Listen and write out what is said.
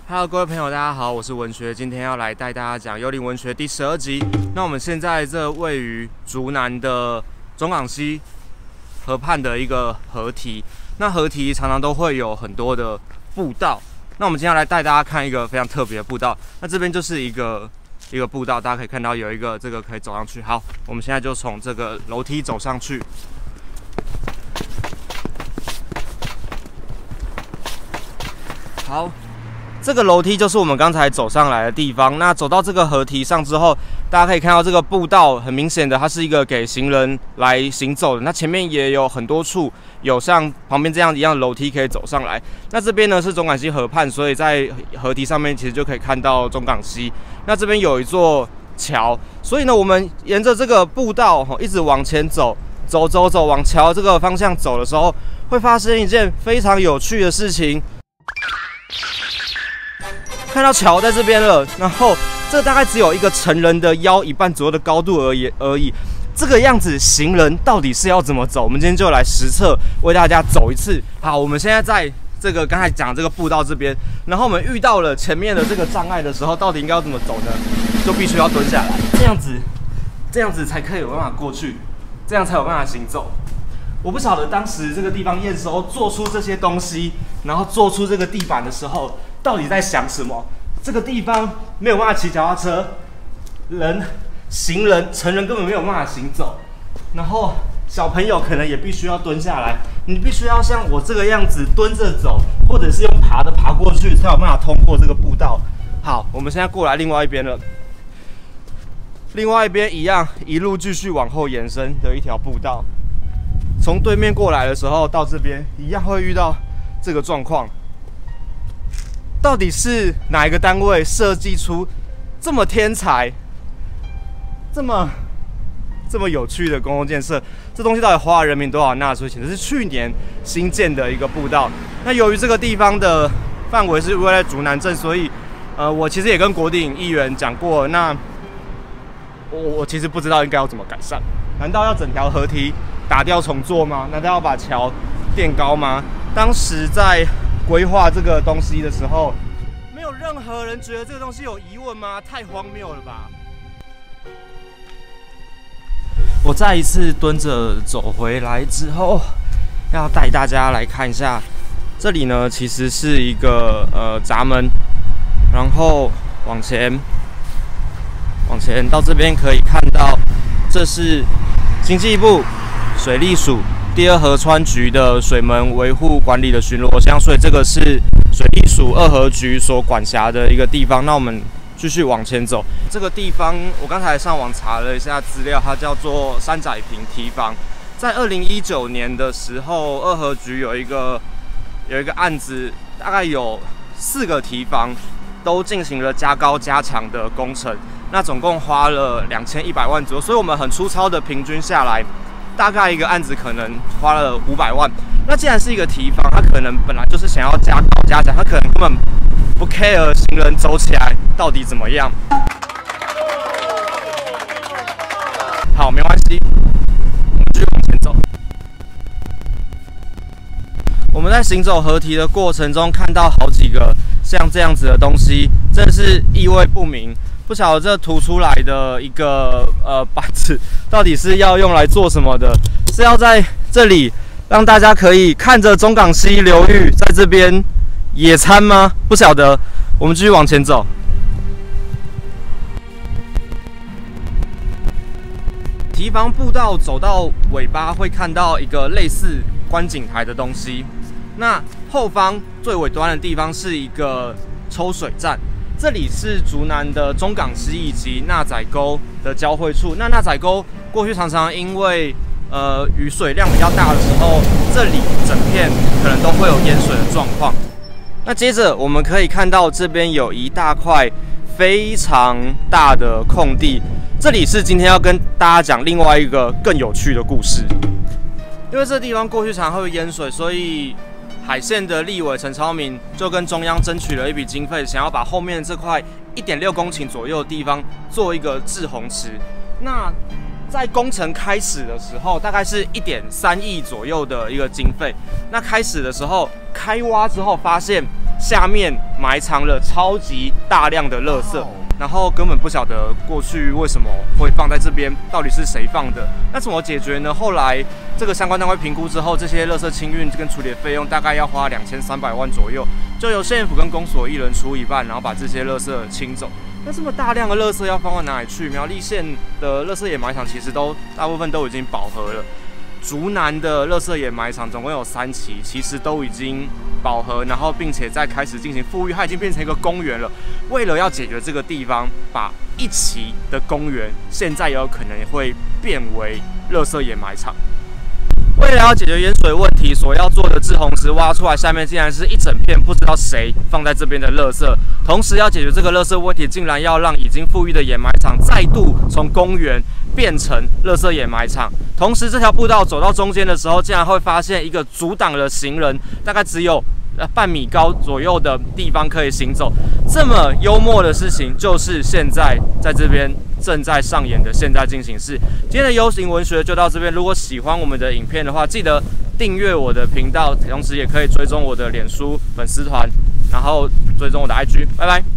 Hello， 各位朋友，大家好，我是文学，今天要来带大家讲《幽灵文学》第12集。那我们现在这位于竹南的中港溪河畔的一个河堤，那河堤常常都会有很多的步道。那我们今天要来带大家看一个非常特别的步道。那这边就是一个步道，大家可以看到有一个这个可以走上去。好，我们现在就从这个楼梯走上去。好。这个楼梯就是我们刚才走上来的地方。那走到这个河堤上之后，大家可以看到这个步道，很明显的，它是一个给行人来行走的。那前面也有很多处有像旁边这样一样的楼梯可以走上来。那这边呢是中港溪河畔，所以在河堤上面其实就可以看到中港溪。那这边有一座桥，所以呢，我们沿着这个步道一直往前走，往桥这个方向走的时候，会发生一件非常有趣的事情。看到桥在这边了，然后这大概只有一个成人的腰一半左右的高度而已。这个样子，行人到底是要怎么走？我们今天就来实测，为大家走一次。好，我们现在在这个刚才讲这个步道这边，然后我们遇到了前面的这个障碍的时候，到底应该要怎么走呢？就必须要蹲下来，这样子才可以有办法过去，这样才有办法行走。我不晓得当时这个地方验收做出这些东西，然后做出这个地板的时候，到底在想什么？这个地方没有办法骑脚踏车，行人、成人根本没有办法行走，然后小朋友可能也必须要蹲下来，你必须要像我这个样子蹲着走，或者是用爬过去，才有办法通过这个步道。好，我们现在过来另外一边了，另外一边一样，一路继续往后延伸的一条步道。从对面过来的时候，到这边一样会遇到这个状况。到底是哪一个单位设计出这么天才、这么有趣的公共建设？这东西到底花了人民多少纳税钱？这是去年新建的一个步道。那由于这个地方的范围是位在竹南镇，所以我其实也跟国鼎议员讲过，那我其实不知道应该要怎么改善。难道要整条河堤打掉重做吗？难道要把桥垫高吗？当时在规划这个东西的时候，没有任何人觉得这个东西有疑问吗？太荒谬了吧！我再一次蹲着走回来之后，要带大家来看一下，这里呢其实是一个闸门，然后往前到这边可以看到，这是经济部水利署第二河川局的水门维护管理的巡逻箱，所以这个是水利署二河局所管辖的一个地方。那我们继续往前走，这个地方我刚才上网查了一下资料，它叫做山仔坪堤防。在2019年的时候，二河局有一个案子，大概有4个堤防都进行了加高加强的工程，那总共花了2100万左右，所以我们很粗糙的平均下来，大概一个案子可能花了500万。那既然是一个堤防，它可能本来就是想要加高加强，它可能根本不 care 行人走起来到底怎么样。好，没关系，我们继续往前走。我们在行走河堤的过程中，看到好几个像这样子的东西，真的是意味不明。不晓得这凸出来的一个板子到底是要用来做什么的？是要在这里让大家可以看着中港溪流域在这边野餐吗？不晓得，我们继续往前走。堤防步道走到尾巴会看到一个类似观景台的东西，那后方最尾端的地方是一个抽水站。这里是竹南的中港溪以及纳仔沟的交汇处。那纳仔沟过去常常因为雨水量比较大的时候，这里整片可能都会有淹水的状况。那接着我们可以看到这边有一大块非常大的空地，这里是今天要跟大家讲另外一个更有趣的故事。因为这地方过去常会淹水，所以海线的立委陈超明就跟中央争取了一笔经费，想要把后面这块1.6公顷左右的地方做一个滞洪池。那在工程开始的时候，大概是1.3亿左右的一个经费。那开始的时候开挖之后，发现下面埋藏了超级大量的垃圾。然后根本不晓得过去为什么会放在这边，到底是谁放的？那怎么解决呢？后来这个相关单位评估之后，这些垃圾清运跟处理的费用大概要花2300万左右，就由县府跟公所一人出一半，然后把这些垃圾清走。那这么大量的垃圾要放到哪里去？苗栗县的垃圾掩埋场其实大部分都已经饱和了。竹南的垃圾掩埋场总共有3期，其实都已经饱和，然后并且在开始进行复育，它已经变成一个公园了。为了要解决这个地方，把1期的公园现在也有可能会变为垃圾掩埋场。为了要解决淹水问题，所要做的志洪池挖出来，下面竟然是一整片不知道谁放在这边的垃圾。同时要解决这个垃圾问题，竟然要让已经复育的掩埋场再度从公园变成垃圾掩埋场。同时，这条步道走到中间的时候，竟然会发现一个阻挡了行人，大概只有半米高左右的地方可以行走。这么幽默的事情，就是现在在这边正在上演的现在进行式。今天的 U 型文学就到这边。如果喜欢我们的影片的话，记得订阅我的频道，同时也可以追踪我的脸书粉丝团，然后追踪我的 IG。拜拜。